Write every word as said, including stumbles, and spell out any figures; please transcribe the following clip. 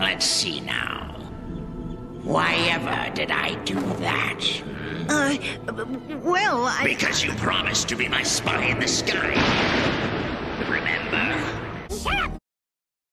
Let's see now. Why ever did I do that? Uh, well, I... Because you promised to be my spy in the sky.